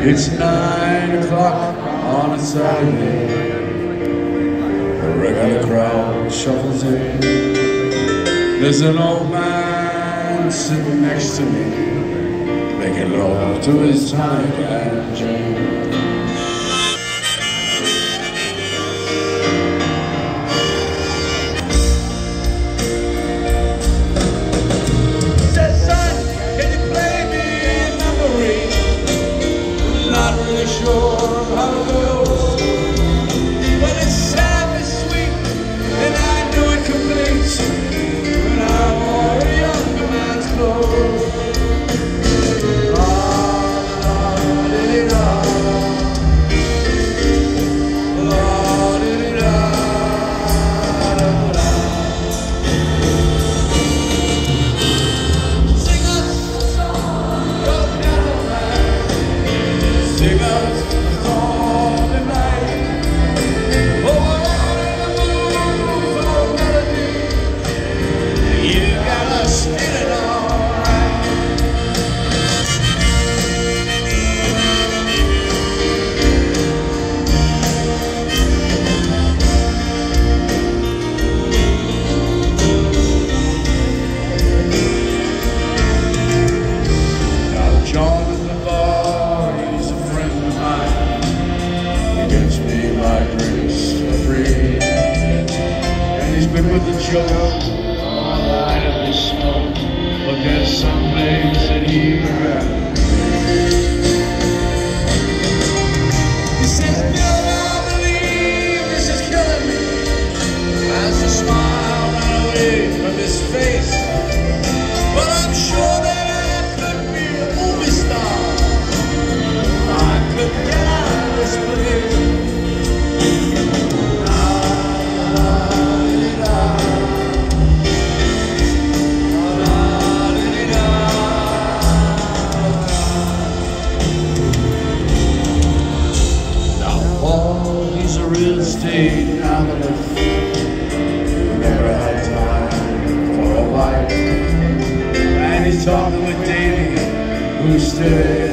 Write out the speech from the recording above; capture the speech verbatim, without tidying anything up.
It's nine o'clock on a Saturday. The regular crowd shuffles in. There's an old man sitting next to me, making love to his tonic and gin. Sure how it goes, but it's sad and sweet, and I know it completes when I wore a young man's clothes. Sing us a song, your piano man. Sing us with the joke all night of the smoke, but there's some things that he grabbed. He says, "Bill, I believe this is killing me." As the smile ran away from his face, but I'm sure that I could be a movie star. I could get out of this place. Real estate analyst, never had time for a wife, and he's talking with Davey, who's still